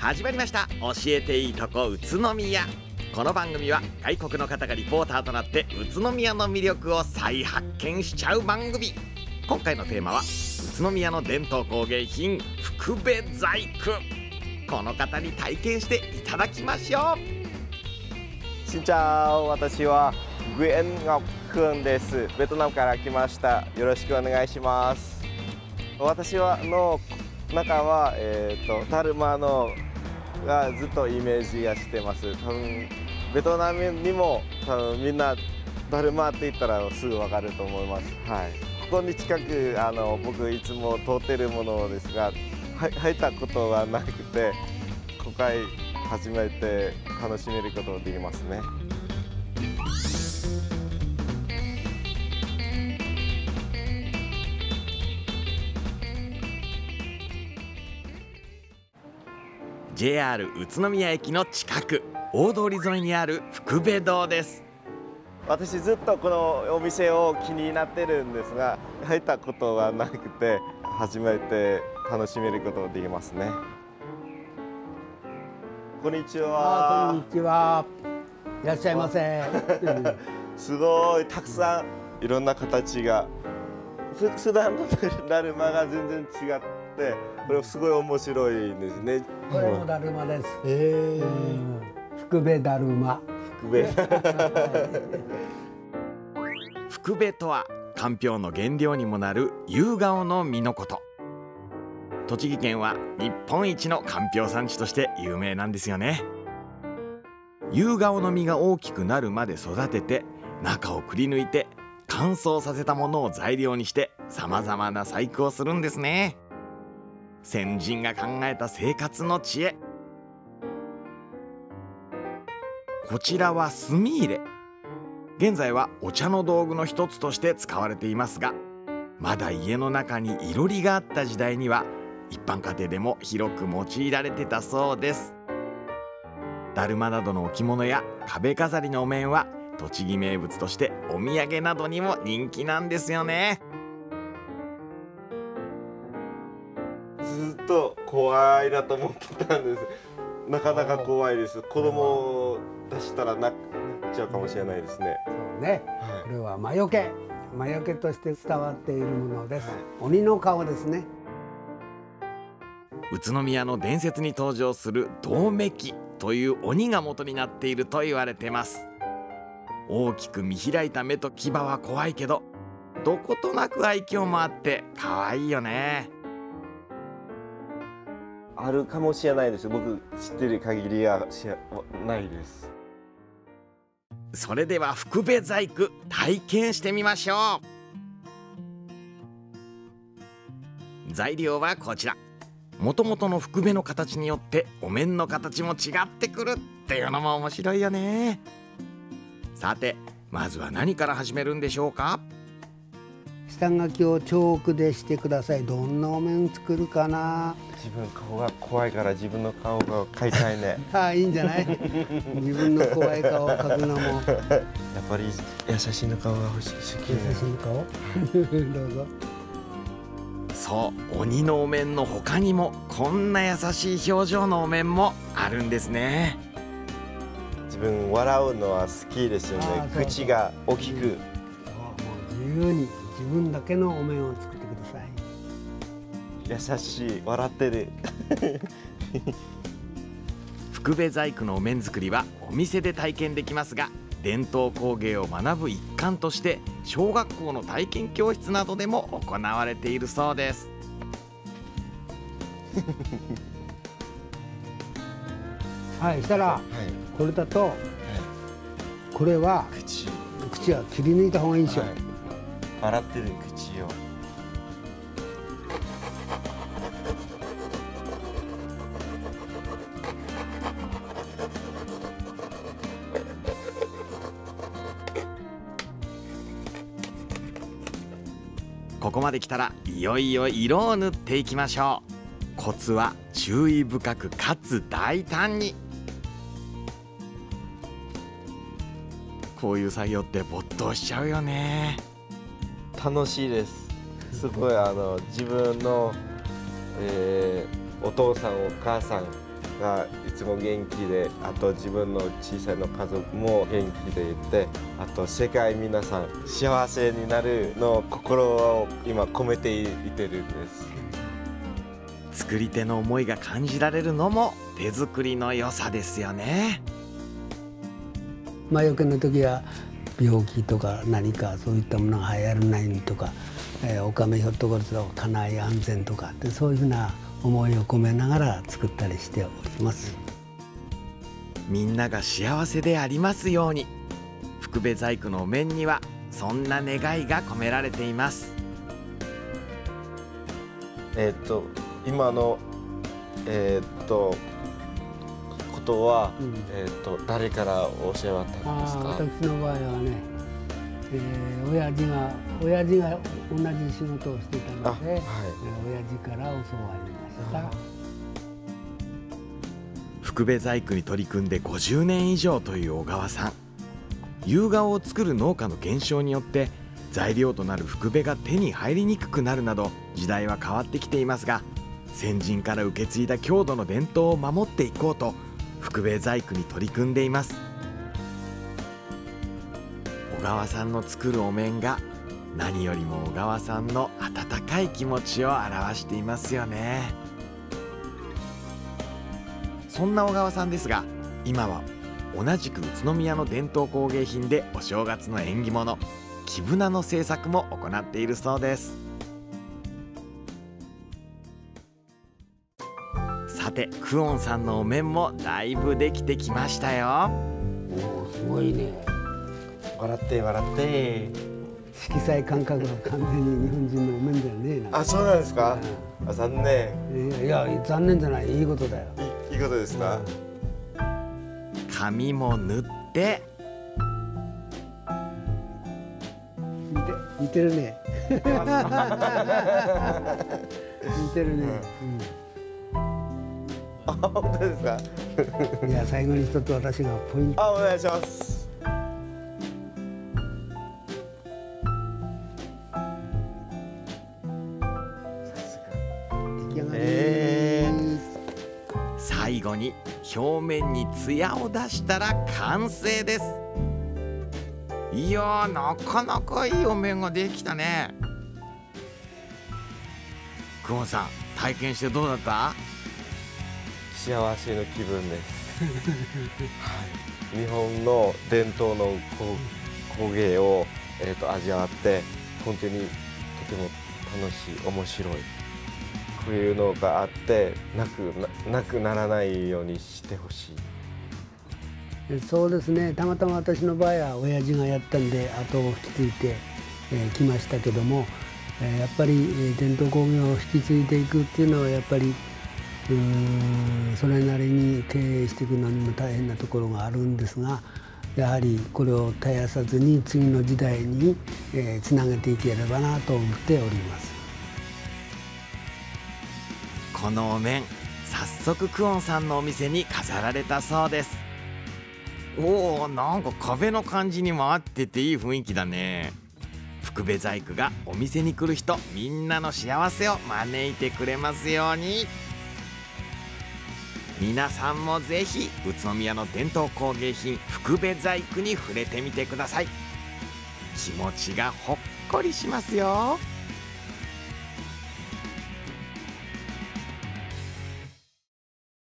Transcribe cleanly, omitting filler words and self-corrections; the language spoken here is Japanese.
始まりました。教えていいとこ宇都宮。この番組は外国の方がリポーターとなって宇都宮の魅力を再発見しちゃう番組。今回のテーマは宇都宮の伝統工芸品福部細工。この方に体験していただきましょう。しんちゃん、私はグエン・ゴクくんです。ベトナムから来ました。よろしくお願いします。私の中は、だるまのがずっとイメージがしてます。多分ベトナムにも多分みんなだるまって言ったらすぐわかると思います。はい、ここに近く僕いつも通ってるものですが、入ったことはなくて、今回初めて楽しめることができますね。 JR 宇都宮駅の近く、大通り沿いにある福部堂です。 私ずっとこのお店を気になってるんですが、入ったことはなくて初めて楽しめることができますね。こんにちは。 こんにちは。いらっしゃいませ。 すごいたくさんいろんな形が、普段のだるまが全然違って、これすごい面白いですね。 これもだるまです。福部だるま。 福部。 福部とはかんぴょうの原料にもなる夕顔の実のこと。栃木県は日本一のかんぴょう産地として有名なんですよね。夕顔の実が大きくなるまで育てて、中をくり抜いて乾燥させたものを材料にしてさまざまな細工をするんですね。先人が考えた生活の知恵。こちらは墨入れ。現在はお茶の道具の一つとして使われていますが、まだ家の中にいろりがあった時代には一般家庭でも広く用いられてたそうです。だるまなどの置物や壁飾りのお面は栃木名物としてお土産などにも人気なんですよね。 ずっと怖いなと思ってたんです。なかなか怖いです。子供を出したら泣っちゃうかもしれないですね。 そうね、はい、これは魔除けとして伝わっているものです。鬼の顔ですね。 宇都宮の伝説に登場する百目鬼という鬼が元になっていると言われてます。大きく見開いた目と牙は怖いけど、どことなく愛嬌もあって可愛いよね。 あるかもしれないです。僕知ってる限りはないです。 それでは福部細工体験してみましょう。材料はこちら。もともとの福部の形によってお面の形も違ってくるっていうのも面白いよね。さて、まずは何から始めるんでしょうか。 下書きをチョークでしてください。どんなお面作るかな。 自分顔が怖いから自分の顔が描いたいね。 いいんじゃない。自分の怖い顔を描くのもやっぱり優しいの顔が欲しい。好きね。 優しい顔どうぞ。 そう、鬼のお面の他にもこんな優しい表情のお面もあるんですね。 自分笑うのは好きですよね。口が大きく。 もう自由に自分だけのお面を作ってください。 優しい、笑ってる。 福部細工のお面作りはお店で体験できますが、伝統工芸を学ぶ一環として小学校の体験教室などでも行われているそうです。 はい、したら、これだと、これは口は切り抜いた方がいいでしょ。 笑ってる口を。 ここまで来たらいよいよ色を塗っていきましょう。コツは注意深くかつ大胆に。こういう作業って没頭しちゃうよね。 楽しいです。すごい自分の、お父さんお母さんがいつも元気で、あと自分の小さいの家族も元気でいて、あと世界皆さん幸せになるの心を今込めていてるんです。 作り手の思いが感じられるのも手作りの良さですよね。 魔除けの時は病気とか何かそういったものが流行らないようにとか、おかめひょっところとか家内安全とかで、そういうふうな思いを込めながら作ったりしております。 みんなが幸せでありますように。福部細工のお面にはそんな願いが込められています。 今のことは、誰から教わったんですか？ 私の場合はね、親父が同じ仕事をしていたので、親父から教わりました。 福部細工に取り組んで50年以上という小川さん。夕顔を作る農家の減少によって材料となる福部が手に入りにくくなるなど時代は変わってきていますが、先人から受け継いだ郷土の伝統を守っていこうと福部細工に取り組んでいます。小川さんの作るお面が何よりも小川さんの温かい気持ちを表していますよね。そんな小川さんですが、今は同じく宇都宮の伝統工芸品でお正月の縁起物木舟の製作も行っているそうです。さてクオンさんのお面もだいぶできてきましたよ。 おお、すごいね。 笑って笑って。 色彩感覚が完全に日本人のお面だよね。 あ、そうなんですか。残念。 いや残念じゃない、いいことだよ。 いいことですか。 紙も塗って似てるね。似てるね。 あ、本当ですか。 いや、最後に一つ私がポイント。 あ、お願いします。 出来上がり。 最後に表面に艶を出したら完成です。いやー、なかなかいいお面ができたね。クオンさん、体験してどうだった？ 幸せの気分です。はい、日本の伝統の工芸を、味わって本当にとても楽しい、面白い、こういうのがあってなくならないようにしてほしい。 そうですね、たまたま私の場合は親父がやったんで後を引き継いできましたけども、やっぱり伝統工芸を引き継いでいくっていうのはやっぱりそれなりに経営していくのにも大変なところがあるんですが、やはりこれを絶やさずに次の時代につなげていければなと思っております。 このお面、早速クオンさんのお店に飾られたそうです。おお、なんか壁の感じにも合ってていい雰囲気だね。福部細工がお店に来る人みんなの幸せを招いてくれますように。皆さんもぜひ宇都宮の伝統工芸品福部細工に触れてみてください。気持ちがほっこりしますよ。